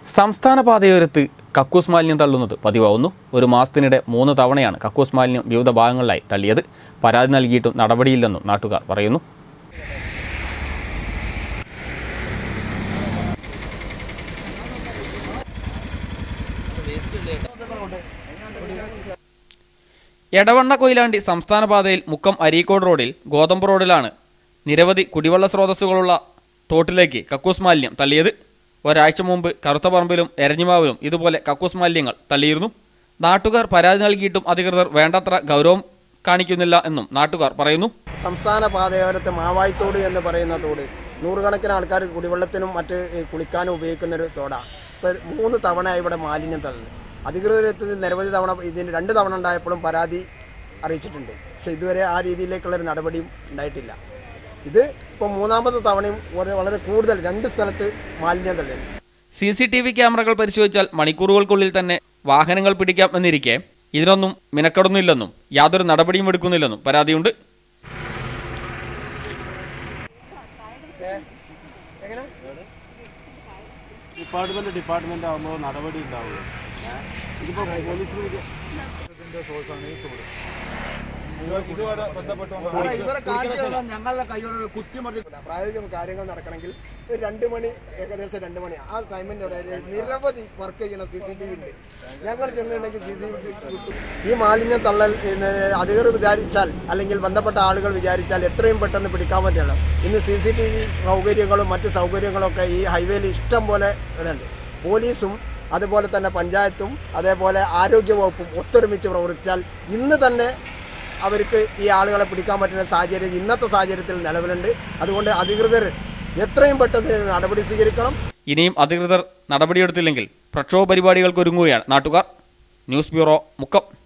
സംസ്ഥാന പാതയോരത്ത് കക്കൂസ് മാലിന്യം തള്ളുന്നത് പതിവാകുന്നു. ഒരു മാസത്തിനിടെ 3 തവണയാണ് കക്കൂസ് മാലിന്യം വിവിധ ഭാഗങ്ങളിലായി തള്ളിയത്. പരാതി നൽകിയിട്ടും നടപടിയില്ലെന്നും നാട്ടുകാർ പറയുന്നു. എടവണ്ണ കൊയിലാണ്ടി സംസ്ഥാന പാതയിൽ മുക്കം അരീക്കോട് റോഡിൽ ഗോതമ്പ് റോഡിലാണ് നിരവധി കുടിവെള്ള സ്രോതസ്സുകളുള്ള തോട്ടിലേക്ക് കക്കൂസ് മാലിന്യം തള്ളിയത്. ഒരാഴ്ച മുമ്പ് കറുത്തപറമ്പിലും എരഞ്ഞിമാവിലും ഇതുപോലെ കക്കൂസ് മാലിന്യങ്ങൾ തള്ളിയിരുന്നു. നാട്ടുകാർ പരാതി നൽകിയിട്ടും അധികൃതർ വേണ്ടത്ര ഗൗരവം കാണിക്കുന്നില്ല എന്നും നാട്ടുകാർ പറയുന്നു. സംസ്ഥാന പാതയോരത്ത് മാവായിത്തോട് എന്ന് പറയുന്ന തോട് നൂറുകണക്കിന് ആൾക്കാർ കുടിവെള്ളത്തിനും മറ്റ് കുളിക്കാനും ഉപയോഗിക്കുന്നൊരു തോടാണ്. ഇപ്പോൾ 3 തവണ ഇവിടെ മാലിന്യം തള്ളുന്നത്. അധികൃതരെത്തി നിരവധി തവണ ഇതിന് 2 തവണ ഉണ്ടായപ്പോഴും പരാതി അറിയിച്ചിട്ടുണ്ട്. പക്ഷെ ഇതുവരെ ആ രീതിയിലേക്കുള്ളൊരു നടപടിയും ഉണ്ടായിട്ടില്ല. ഇത് ഇപ്പോൾ 3ാമത്തെ തവണയും വളരെ കൂടുതൽ 2 സ്ഥലത്ത് മാലിന്യം തള്ളുന്നു. CCTV ക്യാമറകൾ പരിശോധിച്ചാൽ മണിക്കൂറുകൾക്കുള്ളിൽ തന്നെ വാഹനങ്ങൾ പിടിക്കാം എന്നിരിക്കെ ഇതിനൊന്നും മിനക്കെടുന്നില്ലെന്നും യാതൊരു നടപടിയും എടുക്കുന്നില്ലെന്നും പരാതിയുണ്ട്. ഡിപ്പാർട്ട്മെന്റ് ആകുമ്പോൾ നടപടി ഉണ്ടാവുക. ഇതിപ്പോൾ പോലീസിന് പ്രായോഗിക കാര്യങ്ങൾ നടക്കണമെങ്കിൽ 2 മണി, ഏകദേശം 2 മണി ആ ടൈമിൻ്റെ ഇടയിൽ നിരവധി വർക്ക് ചെയ്യുന്ന CCTV ഉണ്ട്. ഞങ്ങൾ ചെന്നിട്ടുണ്ടെങ്കിൽ CCTV കിട്ടും. ഈ മാലിന്യം തള്ളൽ അധികൃതർ വിചാരിച്ചാൽ അല്ലെങ്കിൽ ബന്ധപ്പെട്ട ആളുകൾ വിചാരിച്ചാൽ എത്രയും പെട്ടെന്ന് പിടിക്കാൻ പറ്റുള്ളൂ. ഇന്ന് CCTV സൗകര്യങ്ങളും മറ്റ് സൗകര്യങ്ങളൊക്കെ ഈ ഹൈവേയിൽ ഇഷ്ടം പോലെ ഉണ്ട്. പോലീസും അതുപോലെ തന്നെ പഞ്ചായത്തും അതേപോലെ ആരോഗ്യവകുപ്പും ഒത്തൊരുമിച്ച് പ്രവർത്തിച്ചാൽ ഇന്ന് തന്നെ അവർക്ക് ഈ ആളുകളെ പിടിക്കാൻ പറ്റുന്ന സാഹചര്യം ഇന്നത്തെ സാഹചര്യത്തിൽ നിലവിലുണ്ട്. അതുകൊണ്ട് അധികൃതർ എത്രയും പെട്ടെന്ന് നടപടി സ്വീകരിക്കണം. ഇനിയും അധികൃതർ നടപടിയെടുത്തില്ലെങ്കിൽ പ്രക്ഷോഭ പരിപാടികൾക്ക് ഒരുങ്ങുകയാണ് നാട്ടുകാർ. News bureau, Mukkam.